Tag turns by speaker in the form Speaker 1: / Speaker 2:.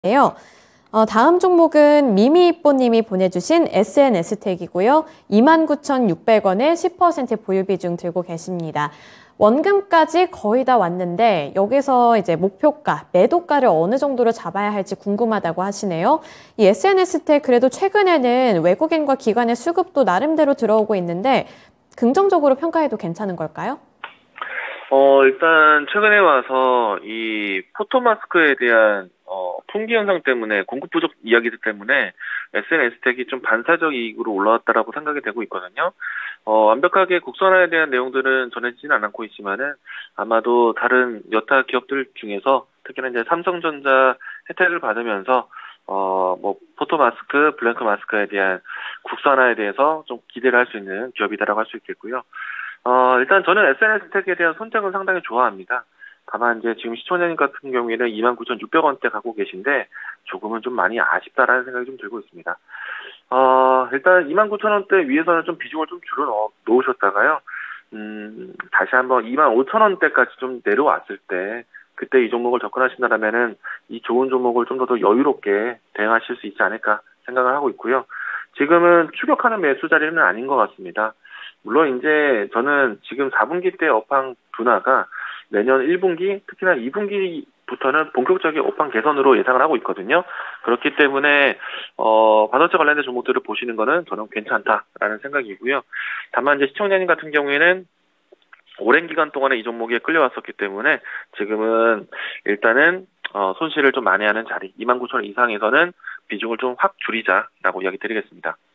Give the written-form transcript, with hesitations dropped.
Speaker 1: 예요. 다음 종목은 미미이뽀님이 보내주신 SNS택이고요. 29,600원에 10% 보유 비중 들고 계십니다. 원금까지 거의 다 왔는데 여기서 이제 목표가, 매도가를 어느 정도로 잡아야 할지 궁금하다고 하시네요. 이 SNS택 그래도 최근에는 외국인과 기관의 수급도 나름대로 들어오고 있는데 긍정적으로 평가해도 괜찮은 걸까요?
Speaker 2: 일단 최근에 와서 이 포토마스크에 대한 품귀 현상 때문에 공급 부족 이야기들 때문에 SNS택이 좀 반사적 이익으로 올라왔다라고 생각이 되고 있거든요. 완벽하게 국산화에 대한 내용들은 전해지지는 않고 있지만은 아마도 다른 여타 기업들 중에서 특히나 이제 삼성전자 혜택을 받으면서 뭐 포토마스크, 블랭크 마스크에 대한 국산화에 대해서 좀 기대를 할 수 있는 기업이다라고 할 수 있겠고요. 일단 저는 SNS택에 대한 선택은 상당히 좋아합니다. 다만 이제 지금 시청자님 같은 경우에는 29,600원대 갖고 계신데 조금은 좀 많이 아쉽다라는 생각이 좀 들고 있습니다. 일단 29,000원대 위에서는 좀 비중을 좀 줄여 놓으셨다가요. 다시 한번 25,000원대까지 좀 내려왔을 때 그때 이 종목을 접근하신다면은 이 좋은 종목을 좀 더 여유롭게 대응하실 수 있지 않을까 생각을 하고 있고요. 지금은 추격하는 매수 자리는 아닌 것 같습니다. 물론 이제 저는 지금 4분기 때 업황 둔화가 내년 1분기, 특히나 2분기부터는 본격적인 업황 개선으로 예상을 하고 있거든요. 그렇기 때문에 반도체 관련된 종목들을 보시는 거는 저는 괜찮다라는 생각이고요. 다만 이제 시청자님 같은 경우에는 오랜 기간 동안에 이 종목에 끌려왔었기 때문에 지금은 일단은 손실을 좀 만회하는 자리 29,000원 이상에서는 비중을 좀 확 줄이자라고 이야기 드리겠습니다.